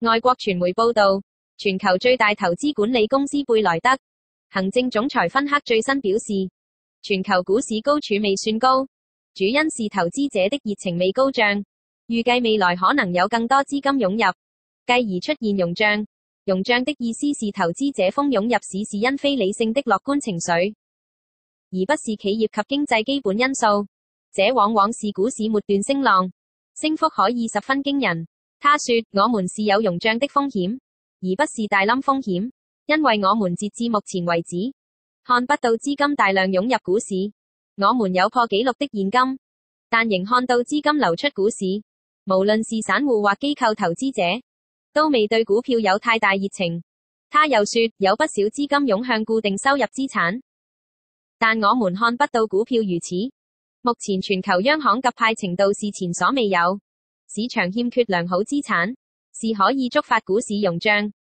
外國傳媒報道，全球最大投資管理公司貝萊德行政總裁芬克最新表示，全球股市高處未算高，主因是投資者的熱情未高漲，預計未來可能有更多資金湧入，繼而出現融漲。融漲的意思是投資者蜂擁入市是因非理性的樂觀情緒，而不是企業及經濟基本因素，這往往是股市末段升浪，升幅可以十分驚人。他說，我們是有融漲的風險，而不是大冧風險，因為我們截至目前為止，看不到資金大量湧入股市，我們有破紀錄的現金，但仍看到資金流出股市，無論是散戶或機構投資者，都未對股票有太大熱情。他又說，有不少資金湧向固定收入資產，但我們看不到股票如此。目前全球央行鴿派程度是前所未有，市場欠缺良好資產，是可以觸發股市融漲。